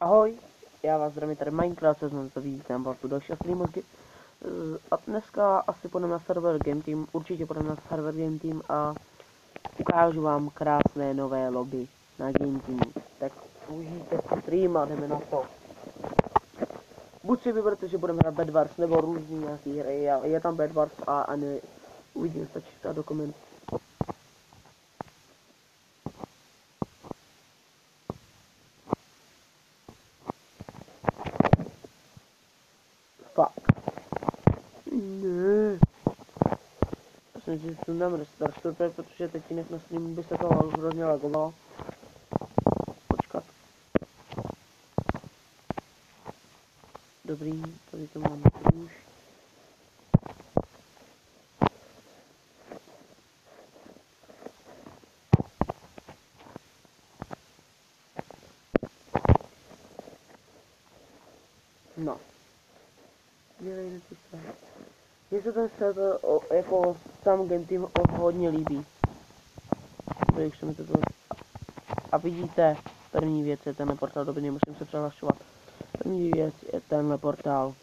Ahoj, já vás zdravím tady Minecraft, seznam to vítám vás tu další streamu. A dneska asi půjdeme na server Game Team, určitě půjdeme na server Game Team a ukážu vám krásné nové lobby na Game Team. Tak užijte stream a jdeme na to. Buď si vyberte, že budeme hrát Bed Wars nebo různý nějaký hry, je tam Bed Wars a ne, uvidíme, stačí psát do komentu. Fuck. Ne. Myslím, že si dám restart, protože teď jinak na streamu by se to hrozně lagovalo. Počkat. Dobrý, tady to máme už. No. Mně se ten server jako sám Game Team hodně líbí. Takže mi to bylo. A vidíte, první věc je tenhle portál, dobrý, nemusím se přihlašovat. První věc je tenhle portál.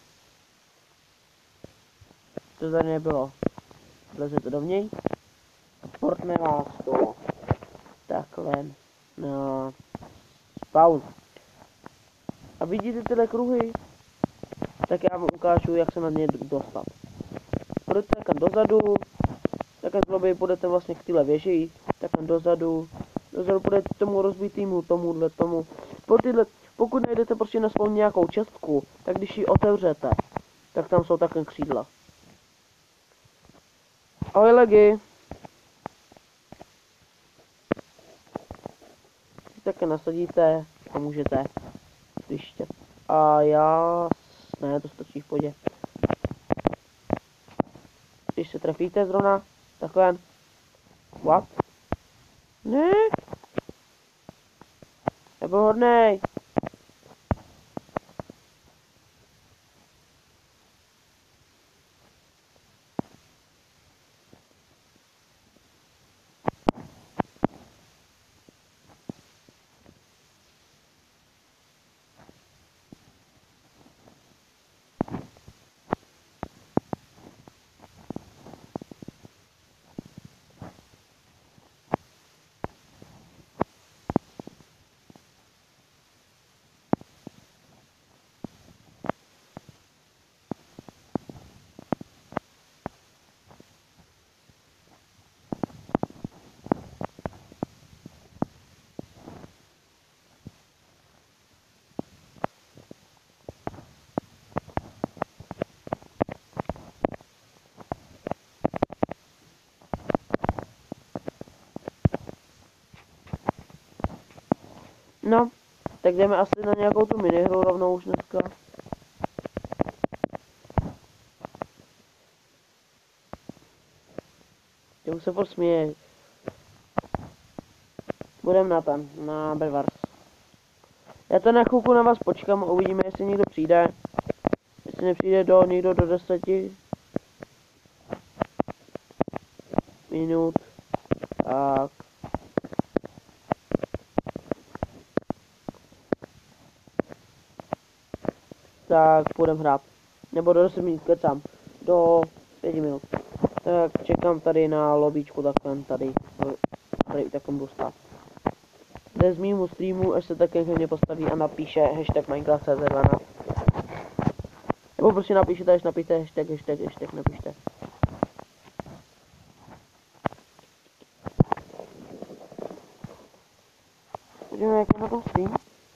To tady nebylo. Vlezete dovnitř. Portne vás to. Takhle. No. Spawn. A vidíte tyhle kruhy? Tak já vám ukážu, jak se na ně dostat. Půjdete takhle dozadu, takhle z lobby půjdete vlastně k téhle věži, takhle dozadu půjdete tomu rozbitýmu, tomu. Pokud najdete prostě na svou nějakou čestku, tak když ji otevřete, tak tam jsou takhle křídla. Ahoj legi. Také nasadíte a můžete. Ještě. A já... Ne, to stačí v podě. Když se trefíte zrovna, takhle. What? Ne? Nebyl hodnej. No, tak jdeme asi na nějakou tu minihru rovnou už dneska. Těmu se posměje. Budem na Bed Wars. Já to na chvilku na vás počkám a uvidíme, jestli někdo přijde. Jestli nepřijde někdo do 10 minut. Tak. Tak půjdem hrát. Nebo do 10 minut, kecám. Do 5 minut. Tak čekám tady na lobíčku takhle tady takhle budu stát. Jde z mýmu streamu, až se také mě postaví a napíše hashtag Minecraft.cz12. Nebo prostě napíšete, až napíšte hashtag napíšte. Vidíme, jak je na tom stream.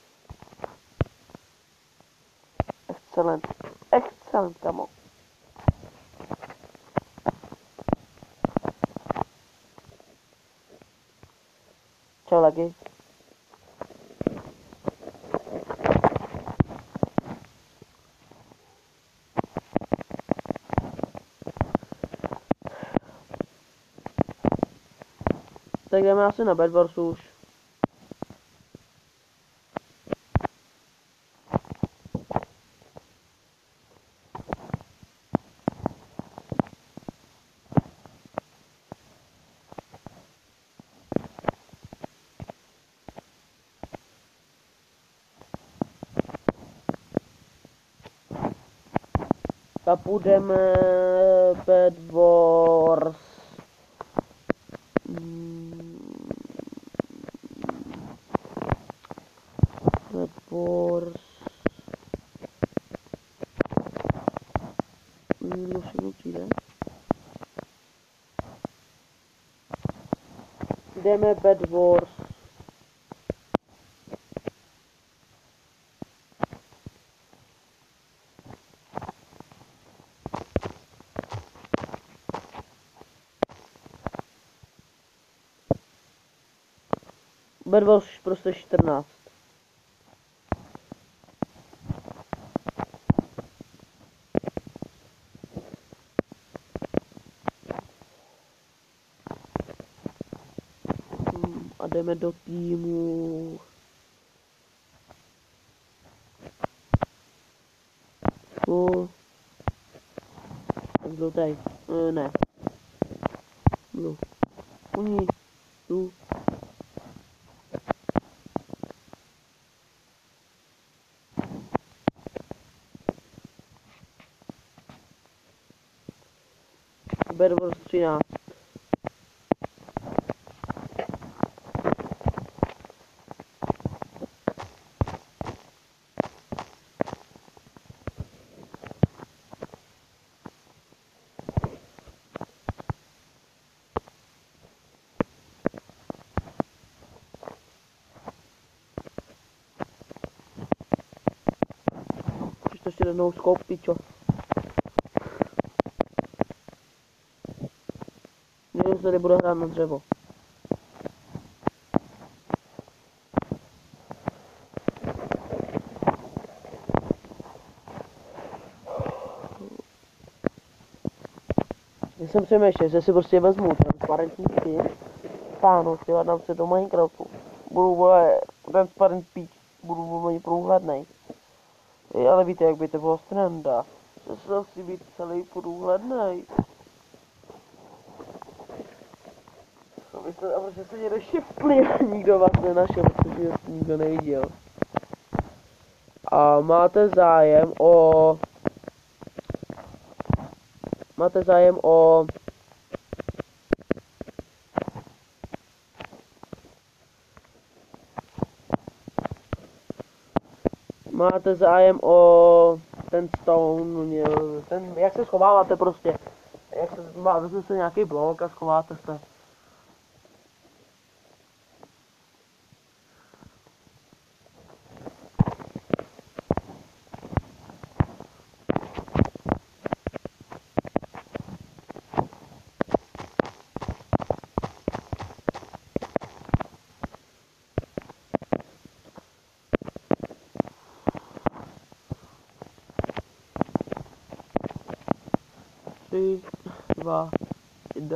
Excellent, kamo. Čau, lagi. Tak jdeme asi na Bed Wars už. A půjdeme Bed Wars. Bed Wars. Jdeme Bed Wars. Bed Wars prostě 14. A jdeme do týmu. Blue tady. Ne. Blue. Uní. Tu. Bed Wars 13. To ještě jednou skoup, pičo. Nevím, že tady budu hrát na dřevo. Já jsem přemýšlel, že si prostě vezmu transparentní skin, stáhnu si a dám se do Minecraftu. Budu, vole, transparent peach, budu velmi průhlednej. Ale víte, jak by to bylo sranda. Musel si být celý průhlednej. A protože se někdo šiflí a nikdo vás nenašel, protože vás nikdo neviděl. A máte zájem o... Máte zájem o... Máte zájem o ten stone, ten, jak se schováváte prostě, jak se, vezmete nějaký blok a schováte se. Tři, dva, jedna,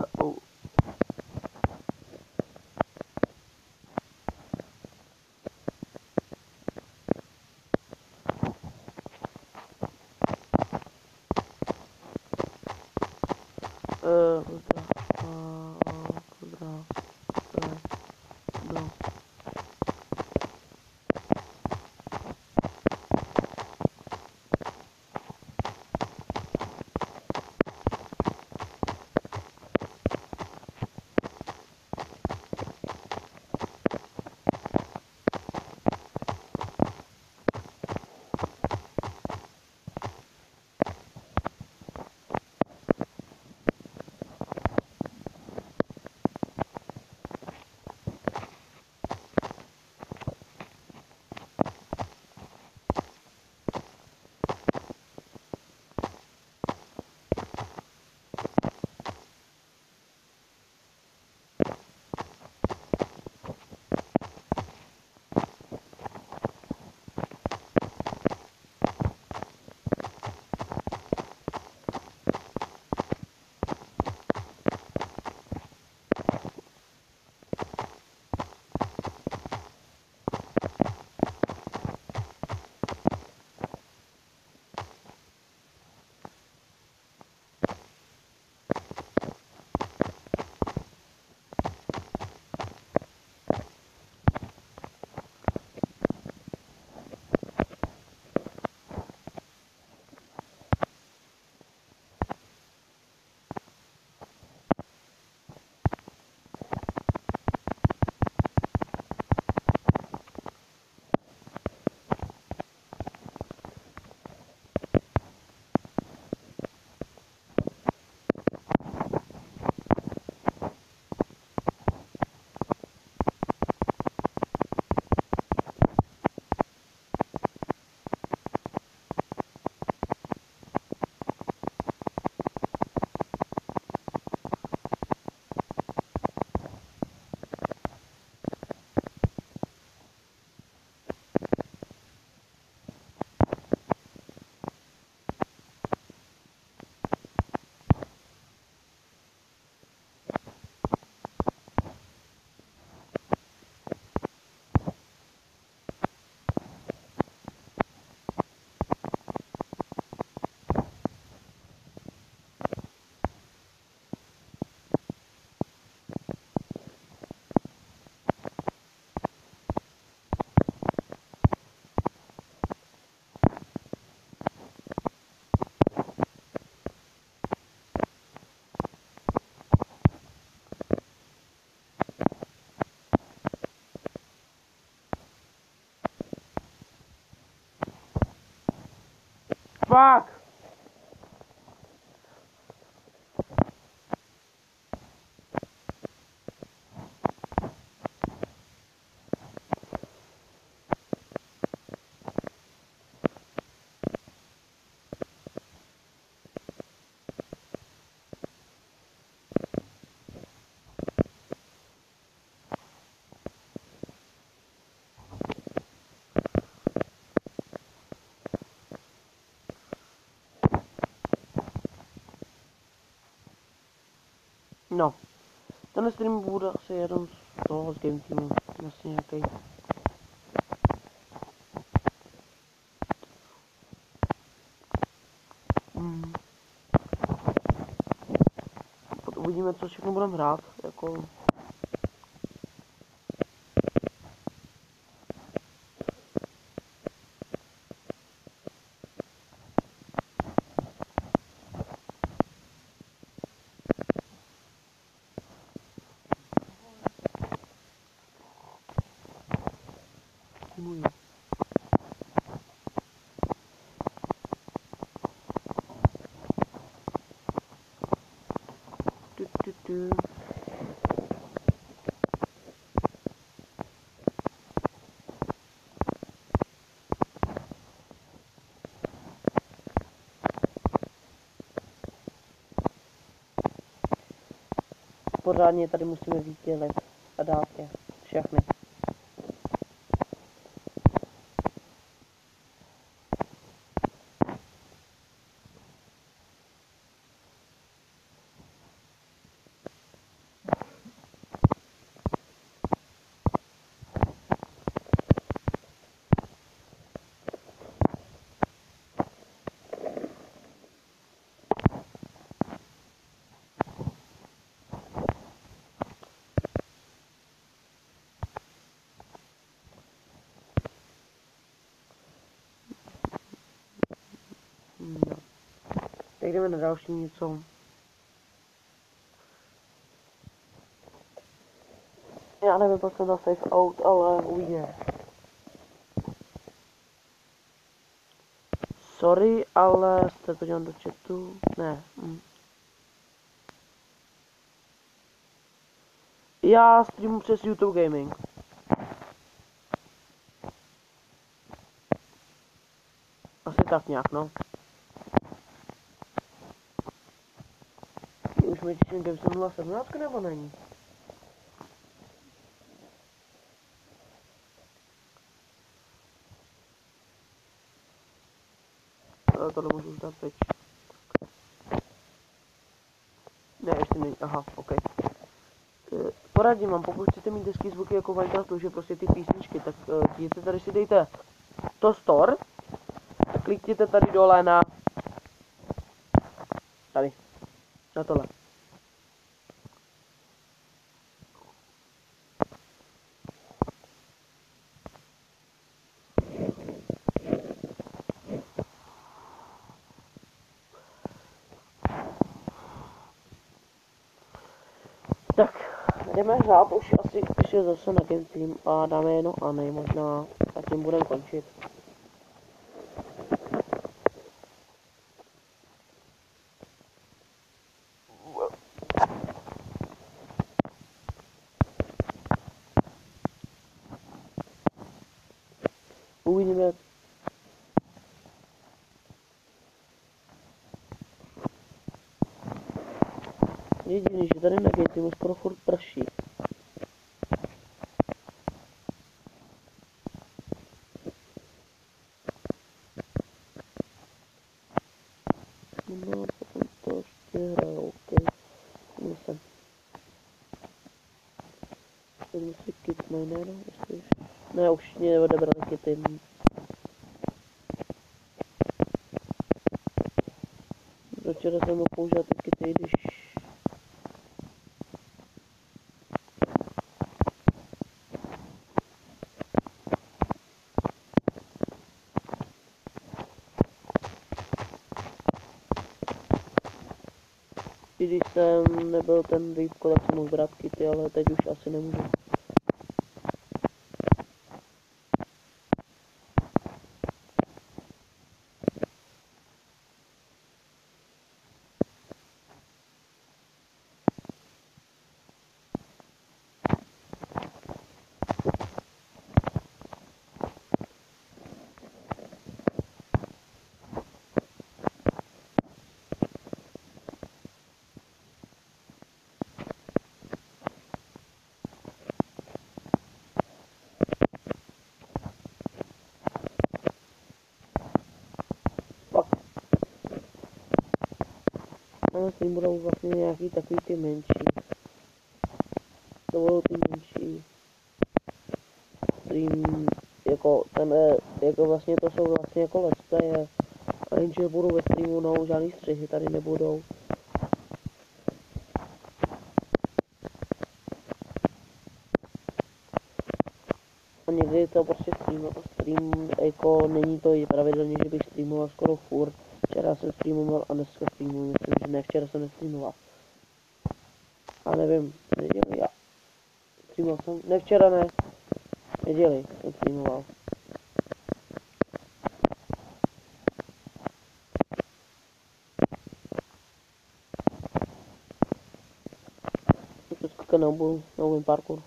Fuck! No, tenhle stream bude asi jeden z toho z Game Teamu, vlastně nějaký. Uvidíme, co všechno budeme hrát, jako... Můj. Du. Pořádně tady musíme vydělit a dát je všechny. No. Tak jdeme na další něco. Já nevím, proč jsem na safe out, ale uvidíme. Sorry, ale jste to dělám do chatu? Ne. Já streamu přes YouTube Gaming. Asi tak nějak, no. Už mi těším, kdyby jsem byla 17 nebo není? Tohle můžu už dát pryč. Ne, ještě není, aha, ok. Poradím vám, pokud chcete mít hezký zvuky jako Minecraftu, že prostě ty písničky, tak jděte tady si dejte to store a klikněte tady dole na tady, na tohle. Tak, jdeme hrát už asi ještě zase na Game Team a dáme jedno a nej možná a tím budeme končit. Uvidíme. Jediný, že tady na Game Teamu skoro furt prší. No, potom to ještě hraju, ok. Myslím. Jdeme si kit miner, jestli... Ne, už mě odebrali kity. Včera jsem mohl používat ty kity, když... Když jsem nebyl ten rýbko, tak jsem mohl brát kity, ale teď už asi nemůžu. na stream budou vlastně nějaký takový ty menší. To budou ty menší. Stream, jako ten, jako vlastně to jsou vlastně jako let's playe. A jenže budou ve streamu, no žádný střihy tady nebudou. A někdy to prostě stream, jako není to pravidelně, že bych streamoval skoro furt. Včera jsem streamoval a dneska streamuji, myslím, že ne, včera jsem nestreamoval. A nevím, neděli já. Streamoval jsem, ne včera ne, neděli jsem streamoval. To skakal na novým parkour.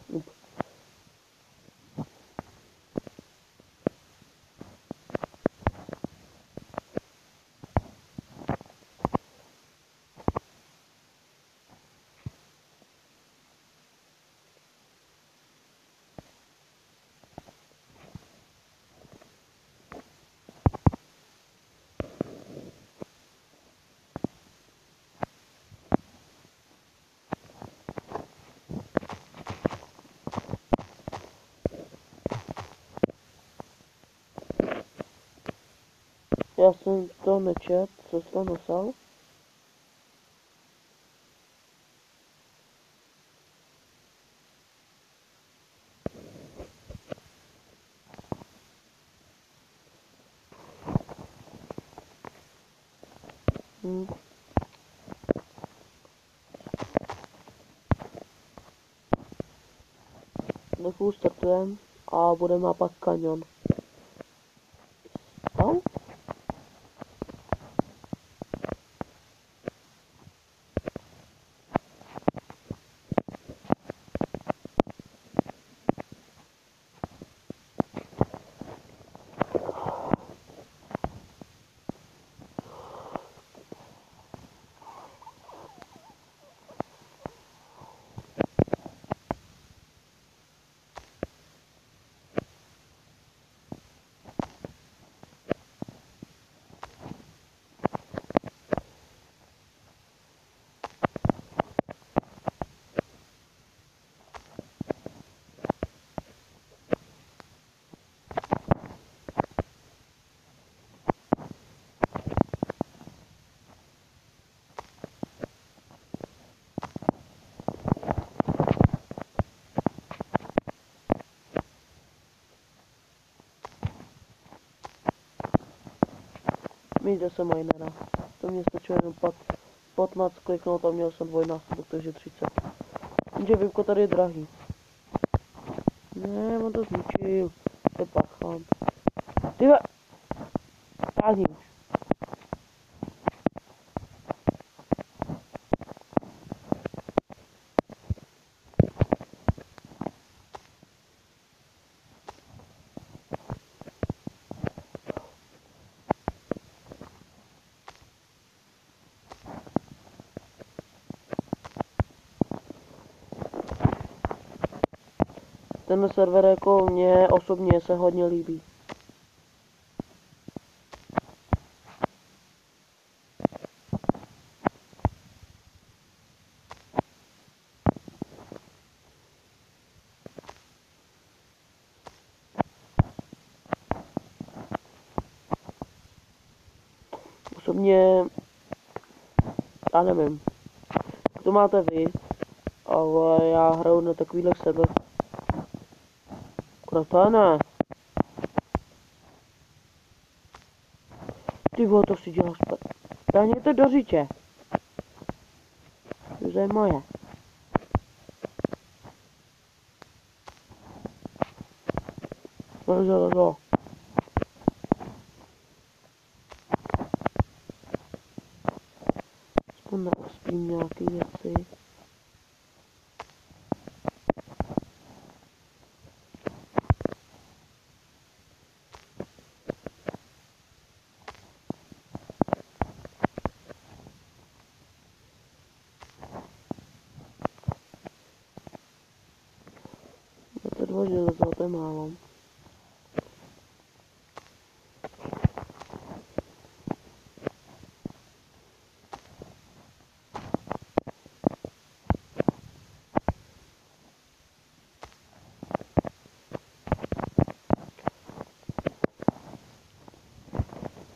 Já jsem to nečet, co jsi tam napsal? Nefu startujeme a budeme mapat kanion. Stał? Jde se minera. To mě stačilo jenom pod mac kliknout a měl jsem dvojnásobek, takže 30. Jenže Vivko tady je drahý. Ne, on to zničil. To je pachán. Tyhle! Táhni už. Ten server jako mě osobně se hodně líbí. Osobně, já nevím, jak to máte vy, ale já hraju na takovýhle server. Akurát ne. Ty vole, to si děláš Dáně to do řiče. To je moje. No. Aspoň naospím nějaký věci. To 2 železo, to je málo.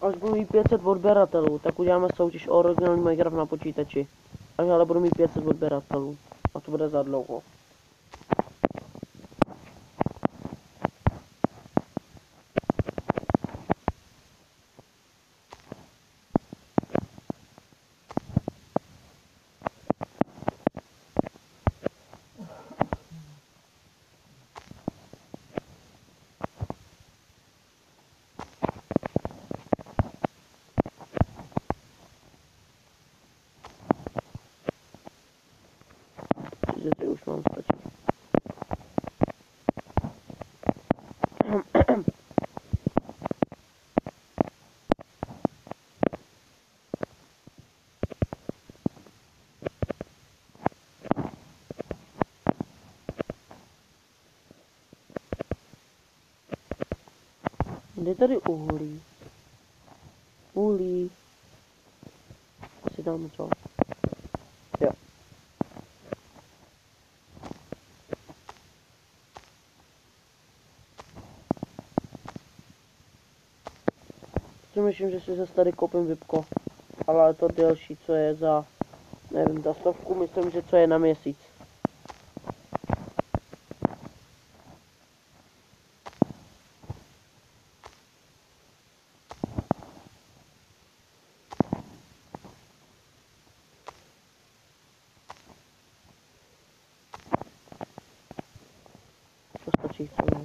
Až budu mít 500 odběratelů, tak uděláme soutěž o originální Minecraft na počítači. Až ale budu mít 500 odběratelů. A to bude za dlouho. Že už mám stačí. Kde je tady uhlí? Uhlí. Asi dáme co? Jo. Myslím, že si zase tady koupím vypko. Ale to delší, co je za, nevím, za 100, myslím, že co je na měsíc. To stačí, co je.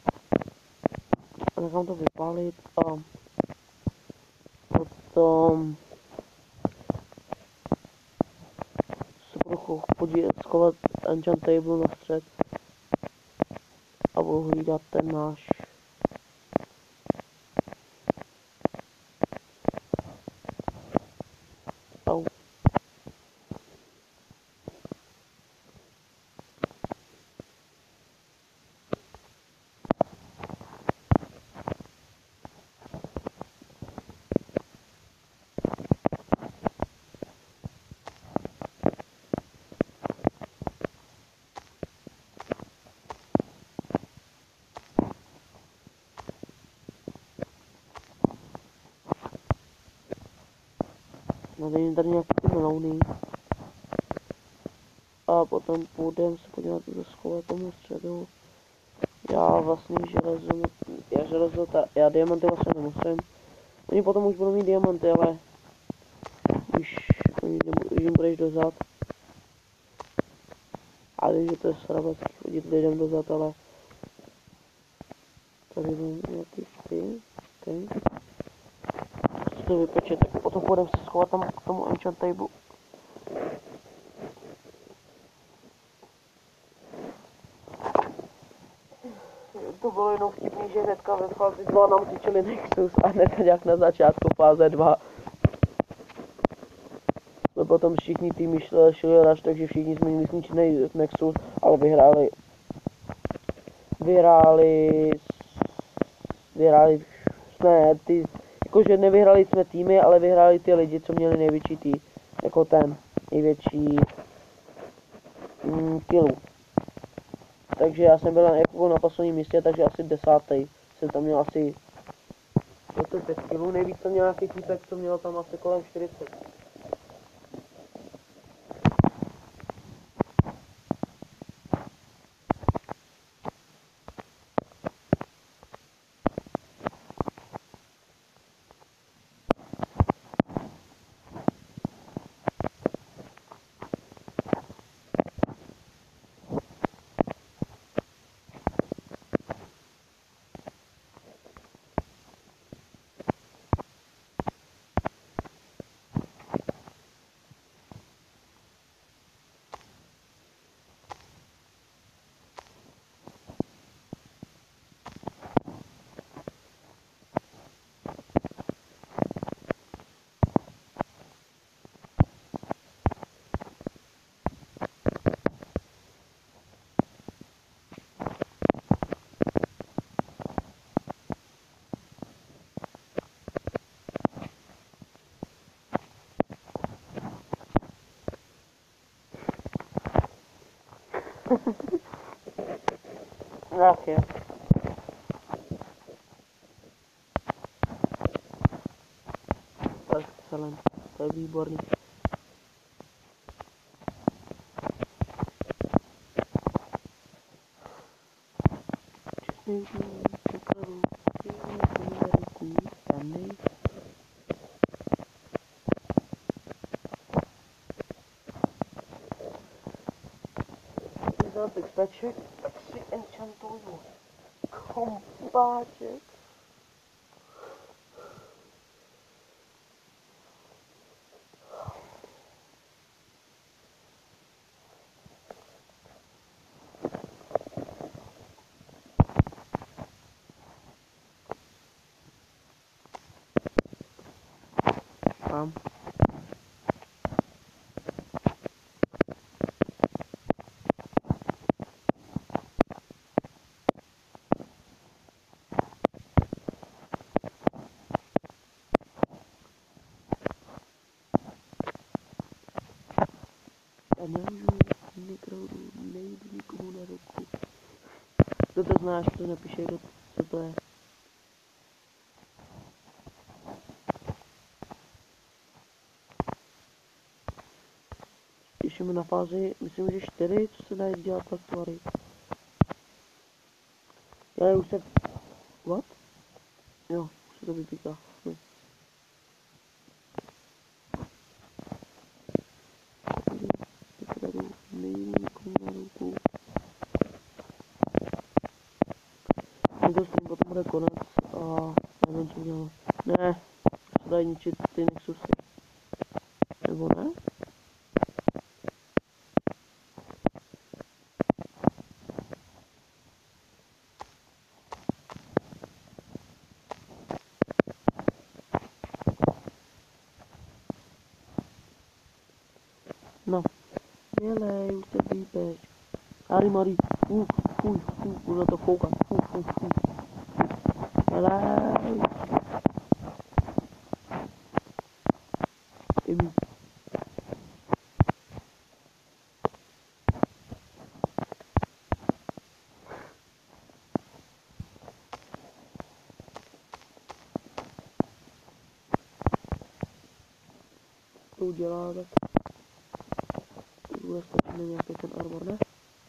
A nechám to vypálit a potom se budu podívat, schovat enchant table na střed a budu hlídat ten náš. Au. Nadejím tady nějaké ty melouny. A potom půjdeme se podívat do schovat tomu středu. Já vlastně já diamanty vlastně nemusím. Oni potom už budou mít diamanty, ale když jim budeš dozad. A vím, že to je srabat chodit lidem dozad, ale tady mám nějaký ty. To vypeče, tak potom půjdeme se schovat tam k tomu enchant table. To bylo jenom vtipný, že hnedka ve fázi 2 nám tyčili Nexus a hned nějak na začátku fáze 2. Jsme potom všichni týmy šli raž, takže všichni jsme měli zničený Nexus, ale jsme ty, jakože nevyhráli jsme týmy, ale vyhráli ty lidi, co měli největší tý, jako ten, největší killů. Takže já jsem byl na posledním místě, takže asi 10. Jsem tam měl asi 25 kg, nejvíc jsem měl nějaký týpek, co měl tam asi kolem 40. Ach jo. excelent, to je výborný. Bych peček, tak si enchantuju kompáček. Mám. Já nemůžu, nekraudu, nejdu nikomu na ruku. Kdo to znáš, to napiše, co to je. Těšíme na fázi, myslím, že 4, co se dá dělat tak tvary. Já už se... What? Jo, už se to vypíká. Nejdu nikomu na ruku. Tento stream potom bude konec a nevím, co udělám. Ne, se dají ničit ty Nexusy. Nebo ne? No. Dělej, už se výpeš. Harry Mary, budu na to koukat. Dělej. Imi. To udělá, tak bude stačit nějaký ten armor, ne?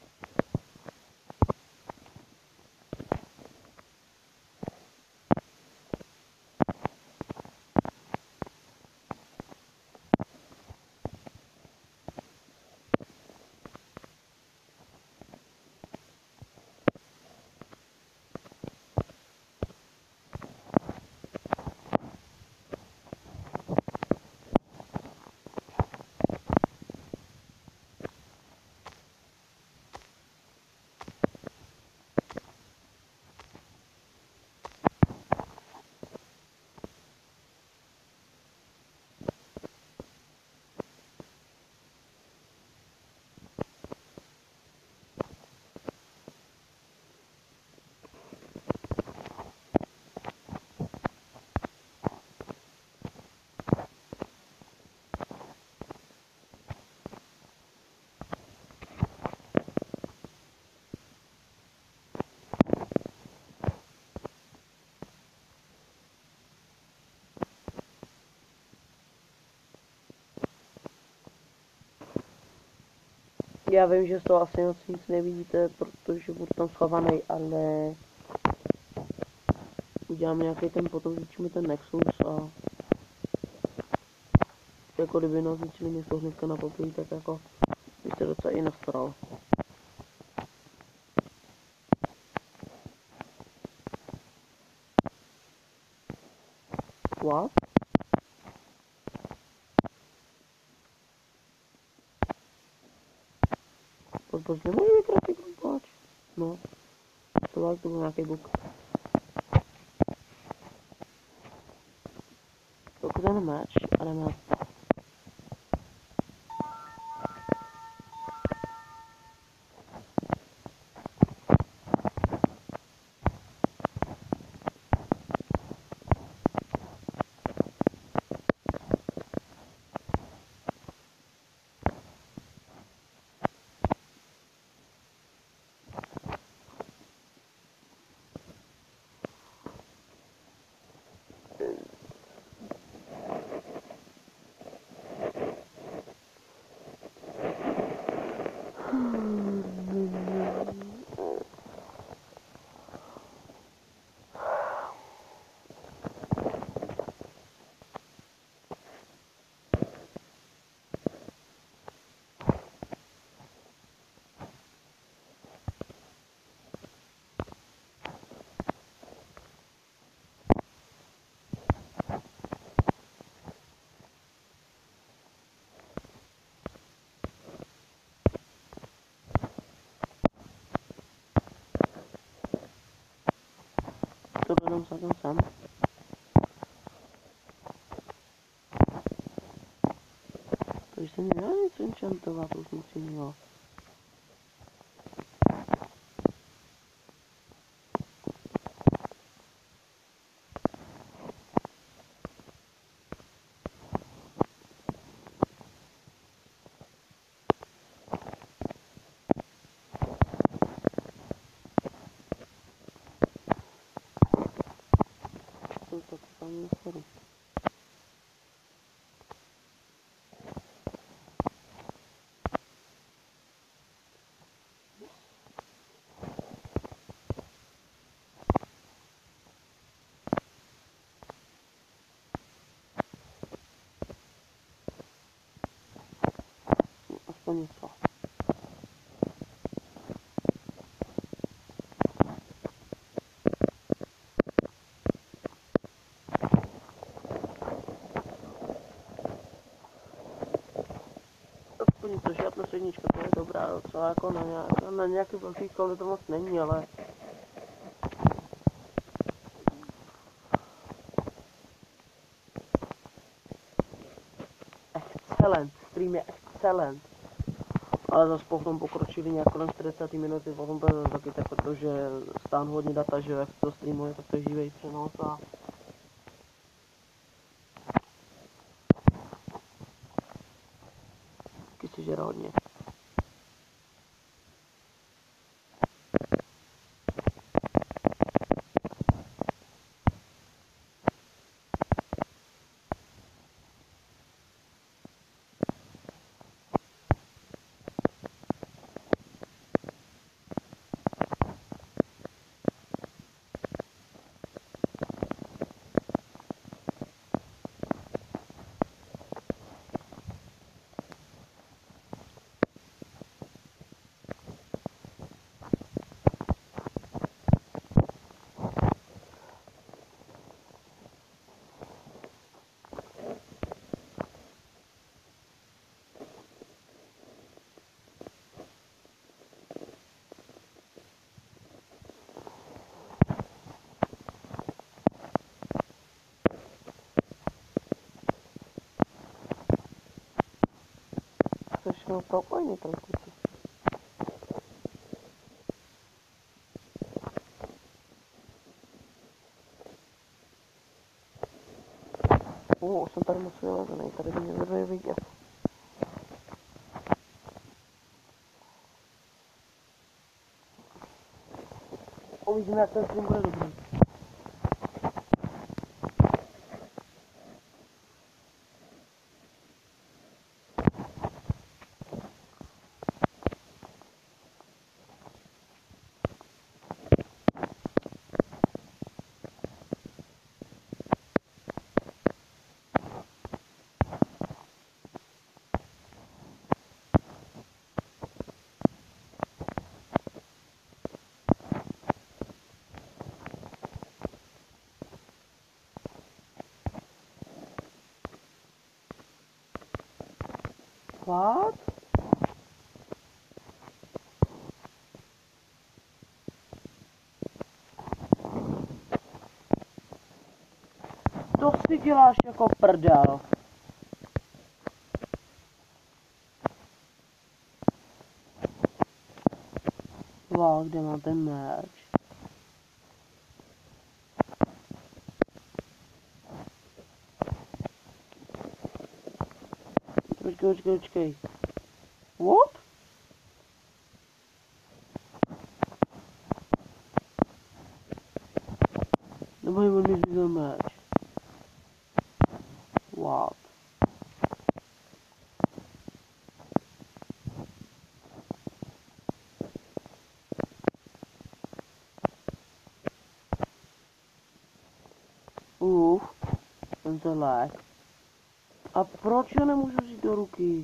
Já vím, že z toho asi moc nic nevidíte, protože budu tam schovaný, ale udělám nějaký ten, potom zničíme ten Nexus a jako kdyby nás zničili něco hnedka na poprvé, tak jako by se docela i nastaral. What? Proč nemůžu vykrát ty kompáč? No, to byl nějaký bug. Pokud je na match, ale má. Půjdem sem. Takže se nedá něco enchantovat, už musím, jo. To tam nechodu. Aspoň něco. Aspoň to žádná střednička, to je dobrá docela jako na nějaký velký školy to moc není, ale excelent, stream je excelent. Ale zase potom pokročili nějak kolem 40 minuty, potom to taky tak, protože stáhnu hodně data, že jak to streamuje, tak to je živej přenos a taky si žere hodně. To všechno propojený tam kluci. Jsem tady moc vylezený, tady by mě nebyl vidět. Uvidíme, jak ten stream bude dobrý. What? To si děláš jako prdel. Wow, kde mám ten merch? Počkej. What? Nebo on mi zmizel merch. What? Ten to lag. A proč ho nemůžu vzít do ruky?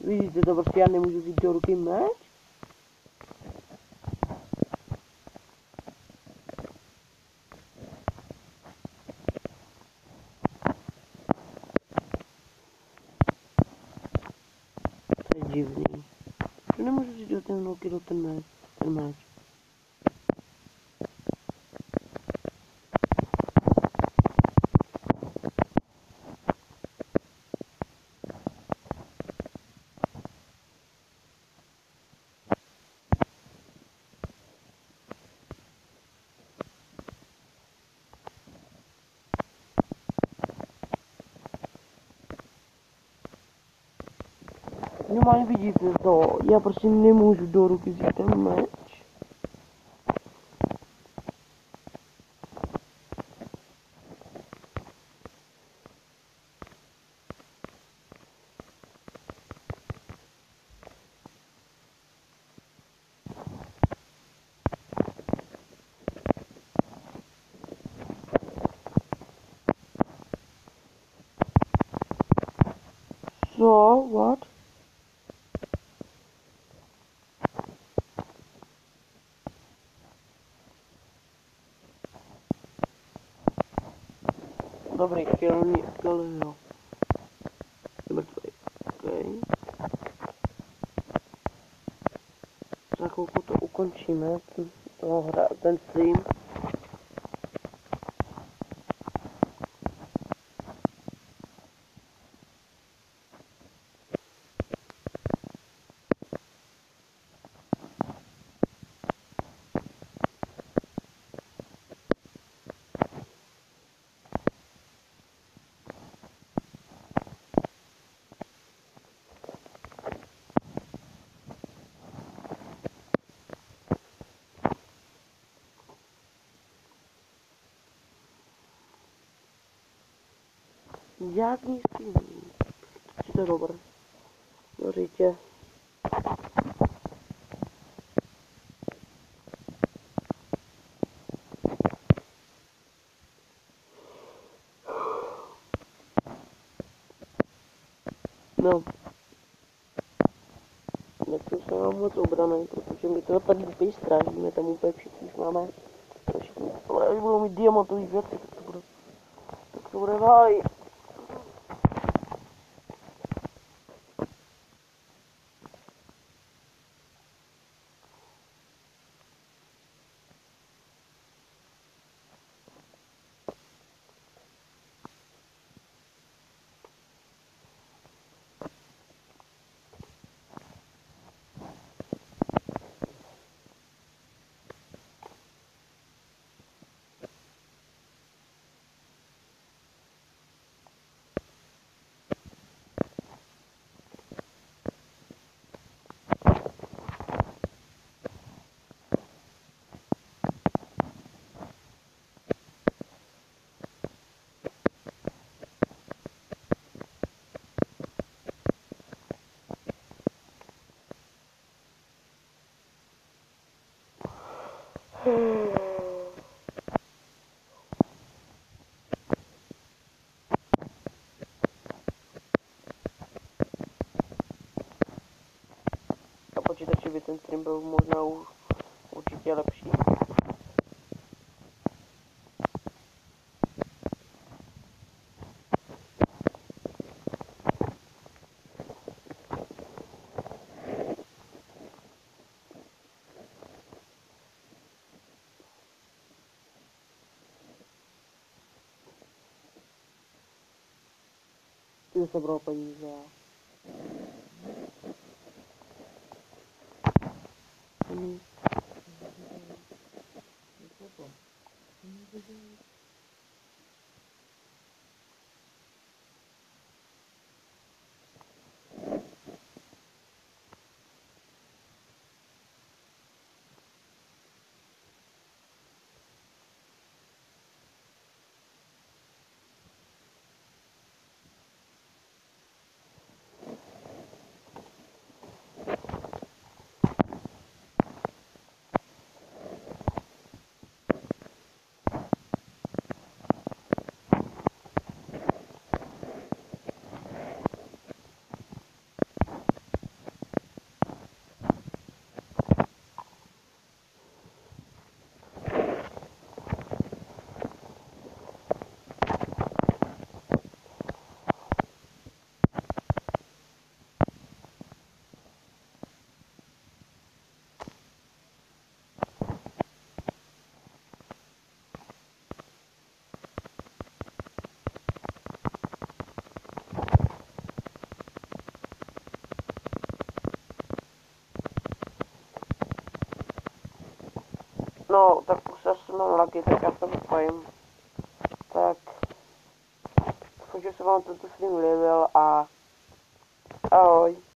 Vidíte to, prostě já nemůžu vzít do ruky meč? To je divný. Že nemůžu vzít do té ruky do ten meč. Normálně vidíte to, já prostě nemůžu do ruky vzít ten meč. So, what? Dobrý, kill jo. Je mrtvý. Okay. Za chvilku to ukončíme, ten stream. Žádný stream. To je dobré. Říče. No. Nechci se vám moc obranej, protože my to tady úplně strážíme, tam úplně všichni máme. Všichni, ale až budou mít diamantový věci, tak to bude váj. Na počítači by ten stream byl možná určitě lepší. Ty sebral peníze. No, tak už asi mám laky, tak já to vypojím. Tak, doufám, že se vám tento film líbil a ahoj.